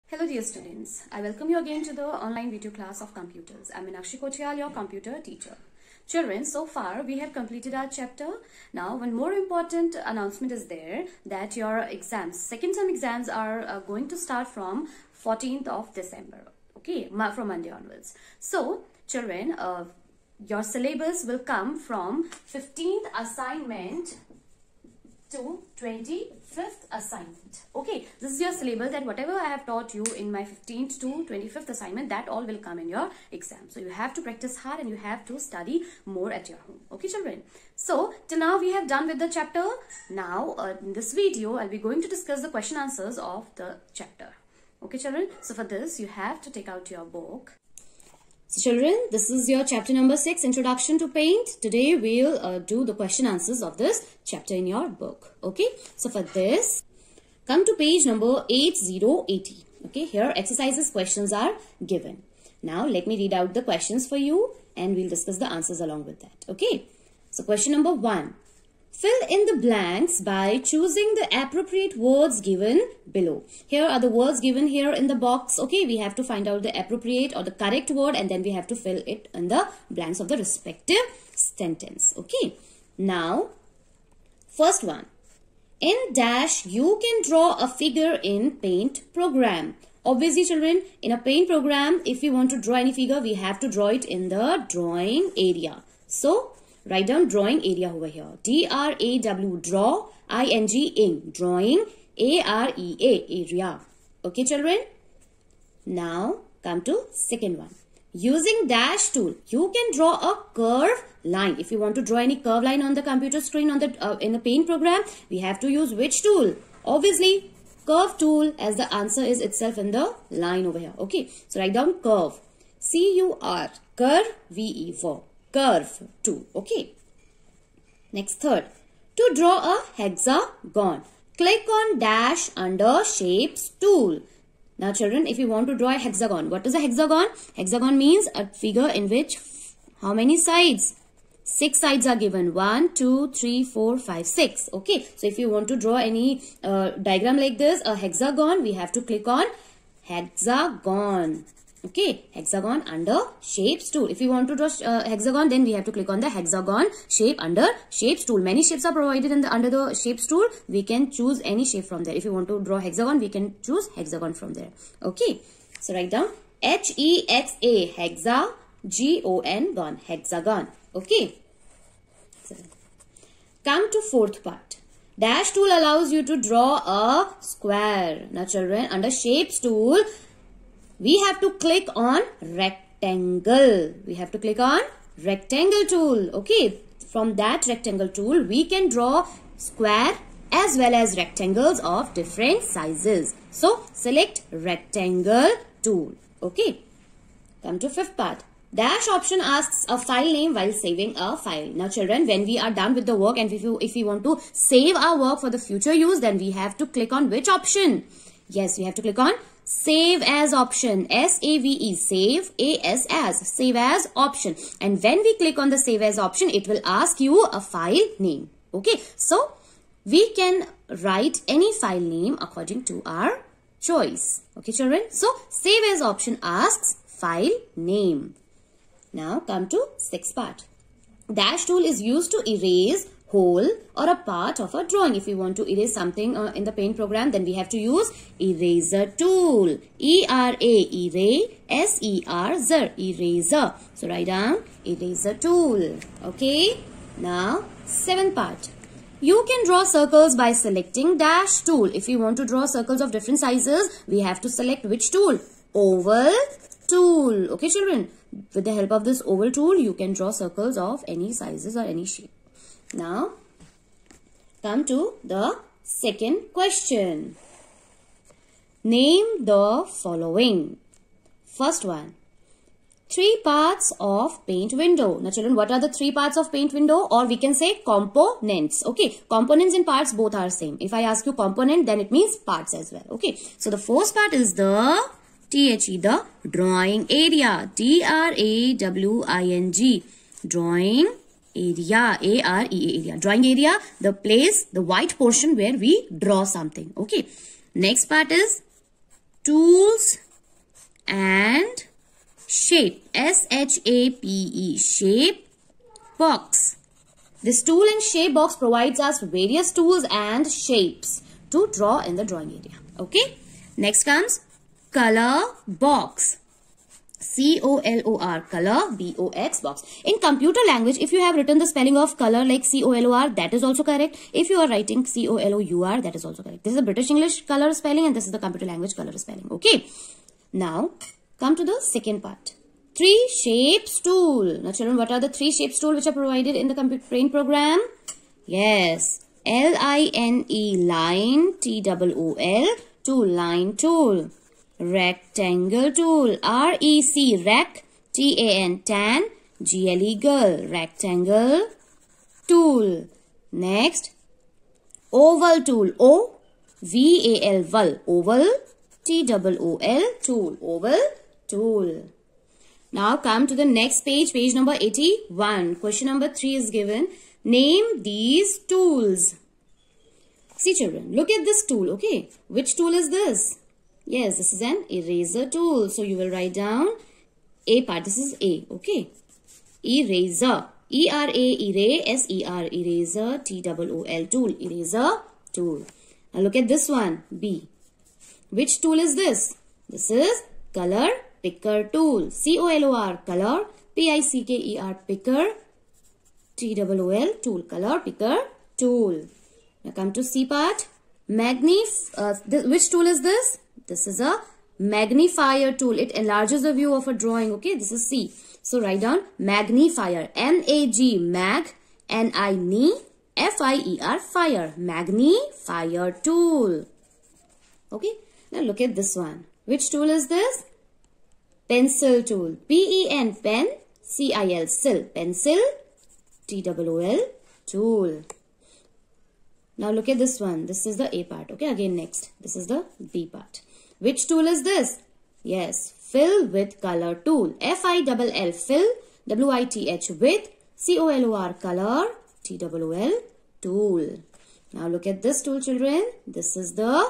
Hello dear students, I welcome you again to the online video class of computers. I am Meenakshi Kochiyal, your computer teacher. Children, so far we have completed our chapter. Now one more important announcement is there that your exams, second term exams are going to start from 14th of December. Okay, from Monday onwards. So children, your syllabus will come from 15th assignment to 25th assignment. Okay, this is your syllabus, that whatever I have taught you in my 15th to 25th assignment, that all will come in your exam. So you have to practice hard and you have to study more at your home. Okay children, so till now we have done with the chapter. Now in this video I'll be going to discuss the question answers of the chapter. Okay children, so for this you have to take out your book. So children, this is your chapter number 6, Introduction to Paint. Today we'll do the question answers of this chapter in your book. Okay, so for this, come to page number 8080. Okay, here exercises questions are given. Now let me read out the questions for you and we'll discuss the answers along with that. Okay, so question number 1. Fill in the blanks by choosing the appropriate words given below. Here are the words given here in the box. Okay, we have to find out the appropriate or the correct word and then we have to fill it in the blanks of the respective sentence. Okay, now first one. In dash, you can draw a figure in paint program. Obviously children, in a paint program, if we want to draw any figure, we have to draw it in the drawing area. So write down drawing area over here. D-R-A-W, draw, I-N-G, ing, drawing, A-R-E-A, area. Okay children? Now come to second one. Using dash tool, you can draw a curve line. If you want to draw any curve line on the computer screen on the in the paint program, we have to use which tool? Obviously, curve tool, as the answer is itself in the line over here. Okay, so write down curve. C-U-R, curve, V-E-V. Curve tool. Okay. Next third. To draw a hexagon, click on dash under shapes tool. Now children, if you want to draw a hexagon, what is a hexagon? Hexagon means a figure in which how many sides? 6 sides are given. 1, 2, 3, 4, 5, 6. Okay. So if you want to draw any diagram like this, a hexagon, we have to click on hexagon. Okay, hexagon under shapes tool. If you want to draw hexagon, then we have to click on the hexagon shape under shapes tool. Many shapes are provided in the under the shapes tool. We can choose any shape from there. If you want to draw hexagon, we can choose hexagon from there. Okay, so write down H-E-X-A, hexa, G-O-N, gon, hexagon. Okay, so come to fourth part. Dash tool allows you to draw a square. Now children, under shapes tool, we have to click on rectangle. We have to click on rectangle tool. Okay. From that rectangle tool, we can draw square as well as rectangles of different sizes. So, select rectangle tool. Okay. Come to fifth part. Dash option asks a file name while saving a file. Now children, when we are done with the work and if we want to save our work for the future use, then we have to click on which option? Yes, we have to click on Save as option. S-A-V-E, save, A-S as, save as option. And when we click on the save as option, it will ask you a file name. Okay, so we can write any file name according to our choice. Okay children, so save as option asks file name. Now come to sixth part. Dash tool is used to erase whole or a part of a drawing. If we want to erase something in the paint program, then we have to use eraser tool. E-R-A, erase, S-E-R, zer, eraser. So write down eraser tool. Okay. Now seventh part. You can draw circles by selecting dash tool. If you want to draw circles of different sizes, we have to select which tool? Oval tool. Okay children. With the help of this oval tool, you can draw circles of any sizes or any shape. Now, come to the second question. Name the following. First one. 3 parts of paint window. Now children, what are the 3 parts of paint window? Or we can say components. Okay, components and parts both are same. If I ask you component, then it means parts as well. Okay, so the first part is the T-H-E, the drawing area. D-R-A-W-I-N-G. Drawing area, A-R-E-A, area. Drawing area, the place, the white portion where we draw something. Okay. Next part is tools and shape. S-H-A-P-E, shape box. This tool and shape box provides us various tools and shapes to draw in the drawing area. Okay. Next comes color box. C-O-L-O-R, color, B-O-X, box. In computer language, if you have written the spelling of color like C-O-L-O-R, that is also correct. If you are writing C-O-L-O-U-R, that is also correct. This is the British English color spelling and this is the computer language color spelling. Okay. Now, come to the second part. 3 shapes tool. Now, children, what are the 3 shapes tool which are provided in the computer brain program? Yes. L-I-N-E, line, T-O-O-L, tool, line tool. Rectangle tool, R-E-C, rec, T-A-N, tan, G-L-E, girl, rectangle tool. Next, oval tool, O-V-A-L, val, oval, T-O-O-L, tool, oval tool. Now come to the next page, page number 81. Question number 3 is given. Name these tools. See children, look at this tool, okay. Which tool is this? Yes, this is an eraser tool. So you will write down A part. This is A, okay. Eraser. E-R-A, erase-S-E-R, eraser, T-O-O-L, tool, eraser, tool. Now look at this one, B. Which tool is this? This is color picker tool. C-O-L-O-R, color, P-I-C-K-E-R, picker, T-O-O-L, tool, color picker tool. Now come to C part. Which tool is this? This is a magnifier tool. It enlarges the view of a drawing. Okay, this is C. So write down magnifier. M-A-G, mag, N-I-N-E, F-I-E-R, fire. Magnifier tool. Okay, now look at this one. Which tool is this? Pencil tool. P-E-N, pen, C-I-L, sil, pencil, T-O-O-L, tool. Now look at this one. This is the A part. Okay, again next. This is the B part. Which tool is this? Yes, fill with color tool. F-I-L-L, fill, W-I-T-H, with, C-O-L-O-R, color, T-O-O-L, tool. Now look at this tool, children. This is the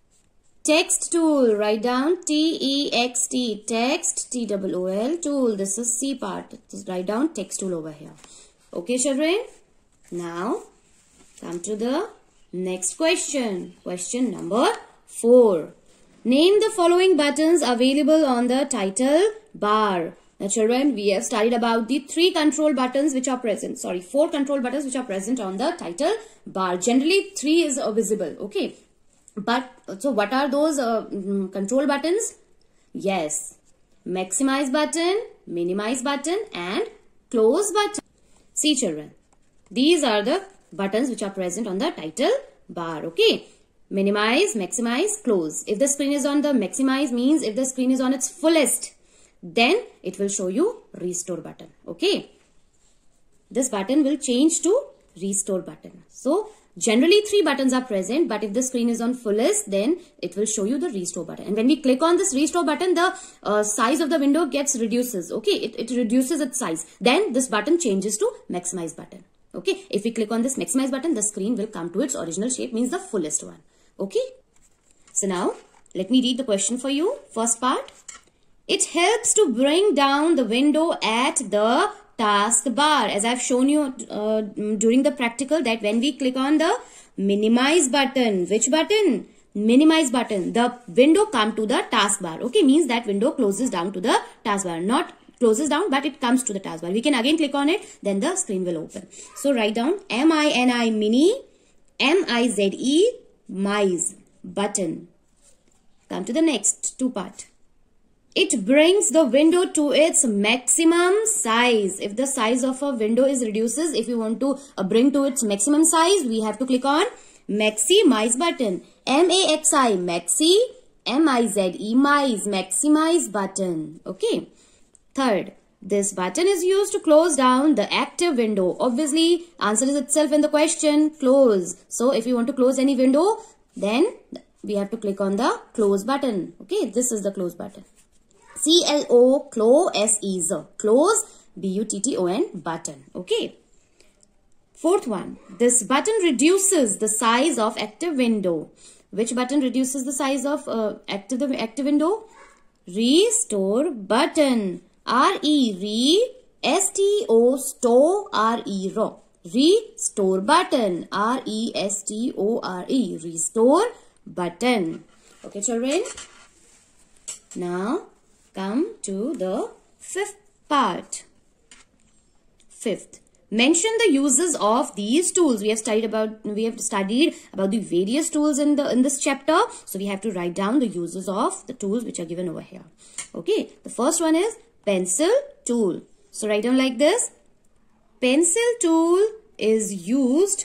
text tool. Write down T-E-X-T, text, T-O-O-L, tool. This is C part. Just write down text tool over here. Okay, children. Now, come to the next question. Question number 4. Name the following buttons available on the title bar. Now children, we have studied about the 3 control buttons which are present. 4 control buttons which are present on the title bar. Generally 3 is visible. Okay. But, so what are those control buttons? Yes. Maximize button, minimize button and close button. See children, these are the buttons which are present on the title bar. Okay. Minimize, maximize, close. If the screen is on the maximize means if the screen is on its fullest, then it will show you restore button. Okay. This button will change to restore button. So generally 3 buttons are present, but if the screen is on fullest, then it will show you the restore button. And when we click on this restore button, the size of the window reduces. Okay. It reduces its size. Then this button changes to maximize button. Okay. If we click on this maximize button, the screen will come to its original shape, means the fullest one. Okay. So now, let me read the question for you. First part. It helps to bring down the window at the taskbar. As I have shown you during the practical, that when we click on the minimize button, which button? Minimize button. The window come to the taskbar. Okay. Means that window closes down to the taskbar. Not closes down, but it comes to the taskbar. We can again click on it, then the screen will open. So write down M-I-N-I, mini, M-I-Z-E, mize, button. Come to the next 2 part. It brings the window to its maximum size. If the size of a window is reduces, if you want to bring to its maximum size, we have to click on maximize button. M-A-X-I, maxi, M-I-Z-E, mize, maximize button. Okay. Third, this button is used to close down the active window. Obviously, answer is itself in the question, close. So, if you want to close any window, then we have to click on the close button. Okay, this is the close button. C-L-O, close, S-E-Z, close, B-U-T-T-O-N, button. Okay. 4th one, this button reduces the size of active window. Which button reduces the size of active window? Restore button. R-E, S-T-O, store, R-E, ro. Restore button. R-E-S-T-O-R-E. Restore button. Okay, children. Now, come to the fifth part. Fifth. Mention the uses of these tools. We have studied about the various tools in this chapter. So we have to write down the uses of the tools which are given over here. Okay. The first one is pencil tool. So write down like this. Pencil tool is used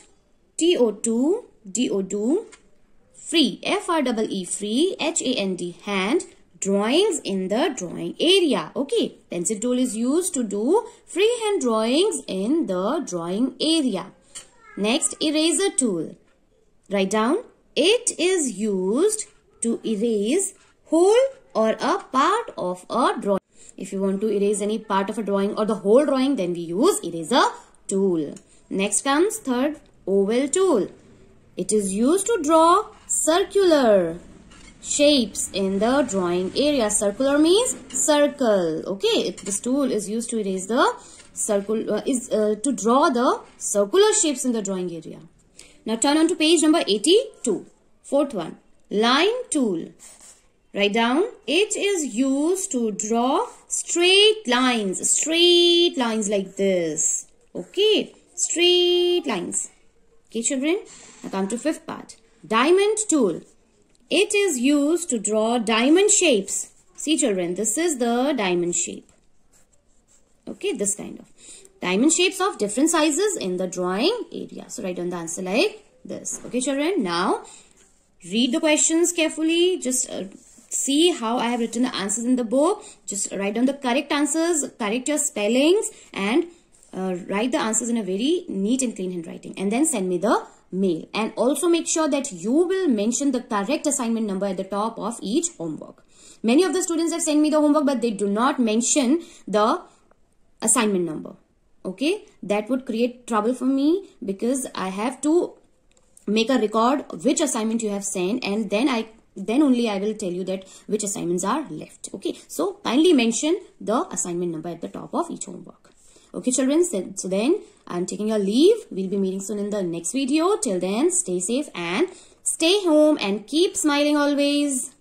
T-O-2, D-O-2, free, F-R-E-E, free, H-A-N-D, hand, drawings in the drawing area. Okay, pencil tool is used to do freehand drawings in the drawing area. Next, eraser tool. Write down, it is used to erase whole or a part of a drawing. If you want to erase any part of a drawing or the whole drawing, then we use eraser tool. Next comes third, oval tool. It is used to draw circular shapes in the drawing area. Circular means circle. Okay, this tool is used to erase the circle, to draw the circular shapes in the drawing area. Now turn on to page number 82. Fourth one, line tool. Write down, it is used to draw straight lines like this. Okay, straight lines. Okay, children. Now come to fifth part, diamond tool. It is used to draw diamond shapes. See, children, this is the diamond shape. Okay, this kind of diamond shapes of different sizes in the drawing area. So write down the answer like this. Okay, children. Now read the questions carefully. Just see how I have written the answers in the book. Just write down the correct answers, correct your spellings, and write the answers in a very neat and clean handwriting. And then send me the mail. And also make sure that you will mention the correct assignment number at the top of each homework. Many of the students have sent me the homework, but they do not mention the assignment number. Okay, that would create trouble for me because I have to make a record of which assignment you have sent, and then only I will tell you that which assignments are left. Okay, so kindly mention the assignment number at the top of each homework. Okay, children, so then I'm taking your leave. We'll be meeting soon in the next video. Till then, stay safe and stay home and keep smiling always.